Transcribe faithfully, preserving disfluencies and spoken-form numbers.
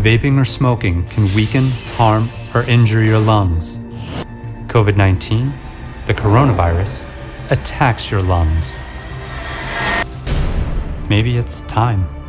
vaping or smoking can weaken, harm, or injure your lungs. COVID nineteen, the coronavirus, attacks your lungs. Maybe it's time.